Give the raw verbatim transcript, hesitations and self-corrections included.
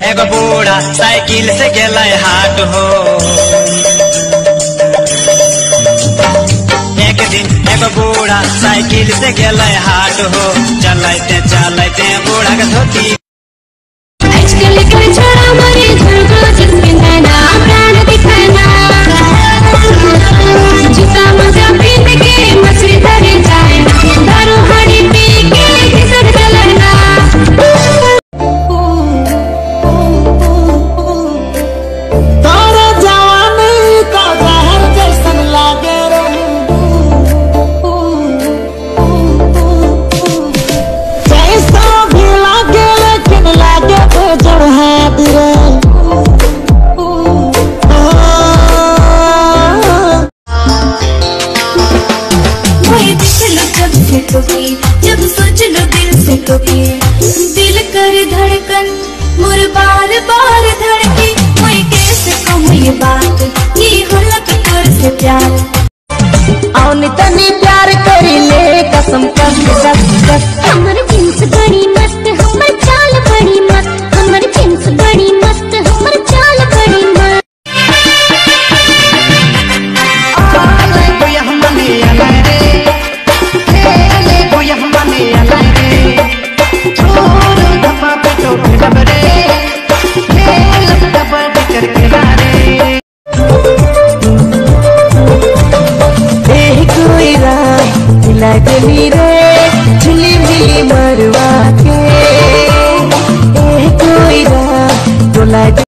एगो बूढ़ा साइकिल से गेला हाट हो। एक दिन एगो बूढ़ा साइकिल से गेला हाट हो। चलते चलते बूढ़ा के धोती आजकल कर छोड़ा मरे झुरको जिसके नैना प्राण दिखाना। जूता मजा पहन के मछली धरे जाए दारू हनी पी के घिसट चलना। तारा जवानी का जहर जैसन लागे रे। जैसा भी लागे लेकिन लागे तो जड़ है दिरे। जब सोच लो दिल से तो दिल कर धड़कन मोर बार बार धड़के। मैं कैसे कहूँ ये बात ये होला तो तोर से प्यार। औनी तनी प्यार करी ले कसम कस कस कस। हमर जींस बड़ी मस्त हमर चाल बड़ी मस्त। हमर जींस बड़ी मस्त हमर चाल बड़ी मस्त। कोई रात लग मेरा